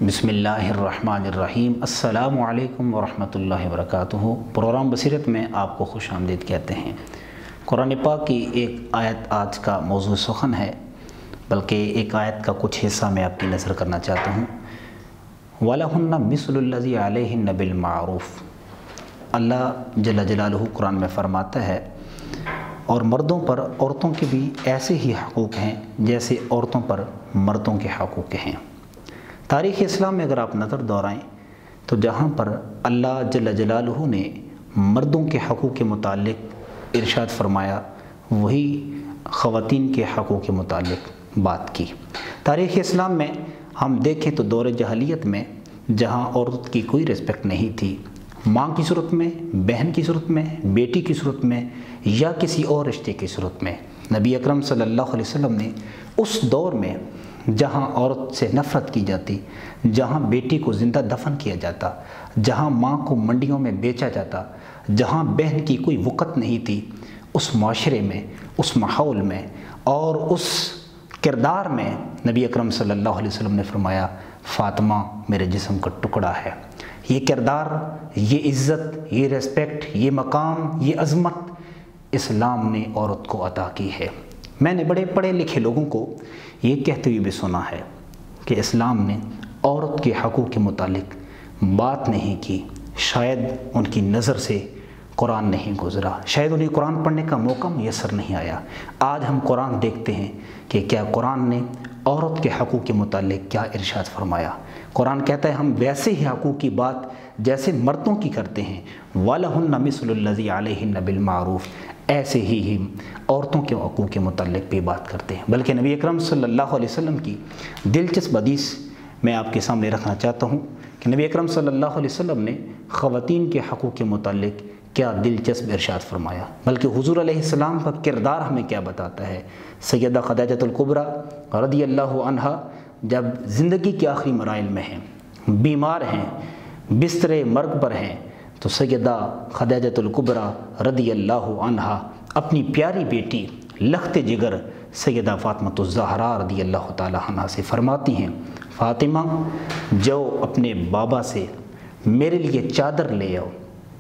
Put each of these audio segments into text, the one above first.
بسم اللہ الرحمن الرحیم۔ السلام علیکم ورحمۃ اللہ وبرکاتہ۔ پروگرام بصیرت میں آپ کو خوش آمدید کہتے ہیں۔ قرآن پاک کی ایک آیت آج کا موضوع سخن ہے، بلکہ ایک آیت کا کچھ حصہ میں آپ کی نظر کرنا چاہتا ہوں۔ وَلَهُنَّ مِثْلُ الَّذِي عَلَيْهِنَّ بِالْمَعْرُوفِ۔ اللہ جل جلالہ قرآن میں فرماتا ہے، اور مردوں پر عورتوں کے بھی ایسے ہی حقوق ہیں جیسے عورتوں پر مردوں کے حقوق ہیں۔ تاریخ اسلام میں اگر آپ نظر دورائیں تو جہاں پر اللہ جل جلالہ نے مردوں کے حقوق کے متعلق ارشاد فرمایا، وہی خواتین کے حقوق کے متعلق بات کی۔ تاریخ اسلام میں ہم دیکھیں تو دور جاہلیت میں جہاں عورت کی کوئی رسپیکٹ نہیں تھی، ماں کی صورت میں، بہن کی صورت میں، بیٹی کی صورت میں یا کسی اور رشتے کی صورت میں، نبی اکرم صلی اللہ علیہ وسلم نے اس دور میں جہاں عورت سے نفرت کی جاتی، جہاں بیٹی کو زندہ دفن کیا جاتا، جہاں ماں کو منڈیوں میں بیچا جاتا، جہاں بہن کی کوئی وقت نہیں تھی، اس معاشرے میں، اس ماحول میں اور اس کردار میں نبی اکرم صلی اللہ علیہ وسلم نے فرمایا، فاطمہ میرے جسم کا ٹکڑا ہے۔ یہ کردار، یہ عزت، یہ ریسپیکٹ، یہ مقام، یہ عظمت اسلام نے عورت کو عطا کی ہے۔ میں نے بڑے پڑھے لکھے لوگوں کو یہ کہتے ہوئے بھی سنا ہے کہ اسلام نے عورت کے حقوق کے متعلق بات نہیں کی، شاید ان کی نظر سے قرآن نہیں گزرا، شاید انہیں قرآن پڑھنے کا موقع میسر نہیں آیا۔ آج ہم قرآن دیکھتے ہیں کہ کیا قرآن نے عورت کے حقوق کے متعلق کیا ارشاد فرمایا۔ قرآن کہتا ہے ہم ویسے ہی حقوق کی بات جیسے مردوں کی کرتے ہیں، وَلَهُنَّ مِثْلُ الَّذِي عَلَيْهِنَّ بِالْمَعْرُوفِ، ایسے ہی ہم عورتوں کے حقوق کے متعلق بھی بات کرتے ہیں۔ بلکہ نبی اکرم صلی اللہ علیہ وسلم کی دلچسپ حدیث میں آپ کے سامنے رکھنا چاہتا ہوں کہ نبی اکرم صلی اللہ علیہ وسلم نے خواتین کے حقوق کے متعلق کیا دلچسپ ارشاد فرمایا، بلکہ حضور علیہ السلام کا کردار ہمیں کیا بتاتا ہے۔ سیدہ خدیجہ الکبریٰ رضی اللہ عنہا جب زندگی کے آخری مراحل میں ہیں، بیمار ہیں، بستر مرگ پر ہیں، تو سیدہ خدیجہ الکبریٰ رضی اللہ عنہا اپنی پیاری بیٹی لخت جگر سیدہ فاطمہ الزہراء رضی اللہ تعالی عنہا سے فرماتی ہیں، فاطمہ جو اپنے بابا سے میرے لیے چادر لے آؤ۔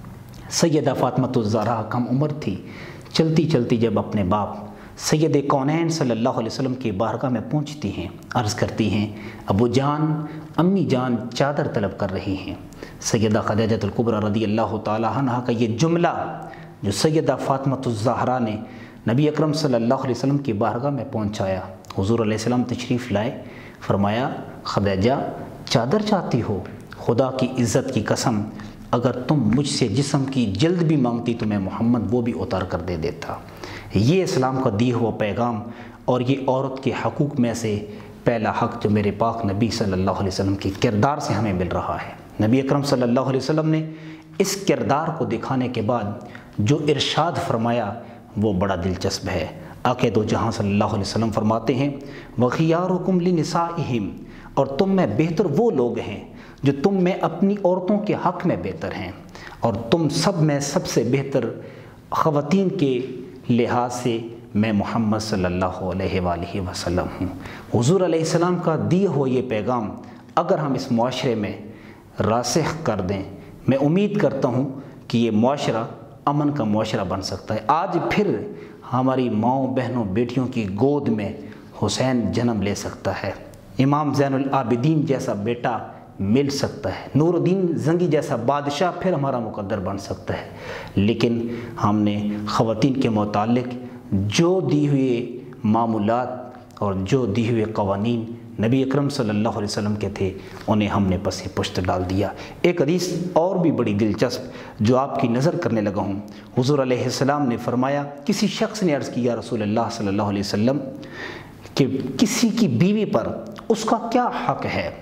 سیدہ فاطمہ الزہراء کم عمر تھی، چلتی چلتی جب اپنے باپ سید کونین صلی اللہ علیہ وسلم کی بارگاہ میں پہنچتی ہیں، عرض کرتی ہیں، ابو جان، امی جان چادر طلب کر رہی ہیں۔ سیدہ خدیجہ الکبریٰ رضی اللہ تعالی عنہا کا یہ جملہ جو سیدہ فاطمہ الزہراء نے نبی اکرم صلی اللہ علیہ وسلم کی بارگاہ میں پہنچایا، حضور علیہ السلام تشریف لائے، فرمایا، خدیجہ چادر چاہتی ہو؟ خدا کی عزت کی قسم، اگر تم مجھ سے جسم کی جلد بھی مانگتی تو میں محمد وہ بھی اتار کر دے دیتا۔ یہ اسلام کا دی ہوا پیغام اور یہ عورت کے حقوق میں سے پہلا حق جو میرے پاک نبی صلی اللہ علیہ وسلم کے کردار سے ہمیں مل رہا ہے۔ نبی اکرم صلی اللہ علیہ وسلم نے اس کردار کو دکھانے کے بعد جو ارشاد فرمایا وہ بڑا دلچسپ ہے۔ آقا دو جہاں صلی اللہ علیہ وسلم فرماتے ہیں، وَخِيَارُكُمْ لِنِسَائِهِمْ، اور تم میں بہتر وہ لوگ ہیں جو تم میں اپنی عورتوں کے حق میں بہتر ہیں، اور تم سب میں سب سے بہتر خواتین کے لحاظ سے میں محمد صلی اللہ علیہ وآلہ وسلم ہوں۔ حضور علیہ السلام کا دیا ہوا یہ پیغام اگر ہم اس معاشرے میں راسخ کر دیں، میں امید کرتا ہوں کہ یہ معاشرہ امن کا معاشرہ بن سکتا ہے۔ آج پھر ہماری ماؤں، بہنوں، بیٹیوں کی گود میں حسین جنم لے سکتا ہے، امام زین العابدین جیسا بیٹا مل سکتا ہے، نور الدین زنگی جیسا بادشاہ پھر ہمارا مقدر بن سکتا ہے۔ لیکن ہم نے خواتین کے متعلق جو دی ہوئے معمولات اور جو دی ہوئے قوانین نبی اکرم صلی اللہ علیہ وسلم کے تھے انہیں ہم نے پس پشت ڈال دیا۔ ایک حدیث اور بھی بڑی دلچسپ جو آپ کی نظر کرنے لگا ہوں، حضور علیہ السلام نے فرمایا، کسی شخص نے عرض کیا رسول اللہ صلی اللہ علیہ وسلم کہ کسی کی بیوی پر اس کا کیا حق ہے؟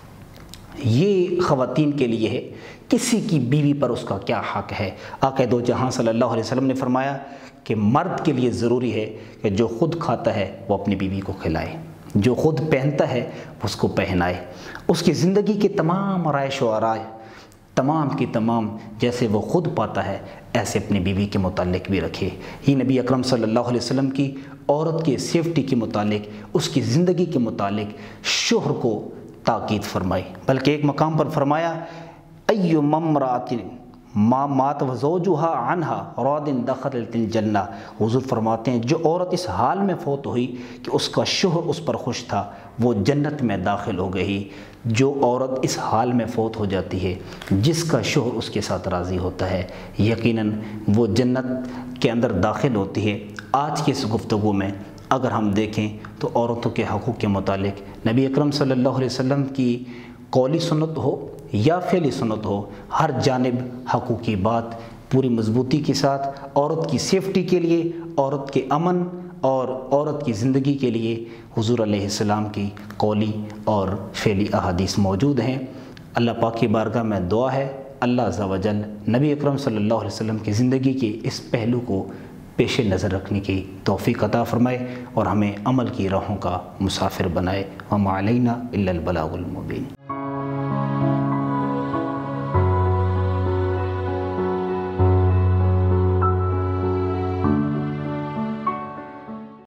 یہ خواتین کے لیے ہے، کسی کی بیوی پر اس کا کیا حق ہے؟ آقا دو جہاں صلی اللہ علیہ وسلم نے فرمایا کہ مرد کے لیے ضروری ہے کہ جو خود کھاتا ہے وہ اپنی بیوی کو کھلائے، جو خود پہنتا ہے اس کو پہنائے، اس کی زندگی کے تمام آرائش و آرائش تمام کی تمام جیسے وہ خود پاتا ہے ایسے اپنی بیوی کے متعلق بھی رکھے۔ یہ نبی اکرم صلی اللہ علیہ وسلم کی عورت کے سیفٹی کے متعلق، اس کی زندگی کے متعلق، شوہر کو تاکید فرمائی، بلکہ ایک مقام پر فرمایا ایو ممرات ما مات وزوجھا عنہا راض دخلت الجنہ۔ حضور فرماتے ہیں جو عورت اس حال میں فوت ہوئی کہ اس کا شوہر اس پر خوش تھا، وہ جنت میں داخل ہو گئی۔ جو عورت اس حال میں فوت ہو جاتی ہے جس کا شوہر اس کے ساتھ راضی ہوتا ہے، یقیناً وہ جنت کے اندر داخل ہوتی ہے۔ آج کی اس گفتگو میں اگر ہم دیکھیں تو عورتوں کے حقوق کے متعلق نبی اکرم صلی اللہ علیہ وسلم کی قولی سنت ہو یا فعلی سنت ہو، ہر جانب حقوق کی بات پوری مضبوطی کے ساتھ عورت کی سیفٹی کے لیے، عورت کے امن اور عورت کی زندگی کے لیے حضور علیہ السلام کی قولی اور فعلی احادیث موجود ہیں۔ اللہ پاک کی بارگاہ میں دعا ہے اللہ عز و جل نبی اکرم صلی اللہ علیہ وسلم کی زندگی کے اس پہلو کو پیش نظر رکھنے کی توفیق عطا فرمائے اور ہمیں عمل کی راہوں کا مسافر بنائے۔ وما علینا الا البلاغ المبین۔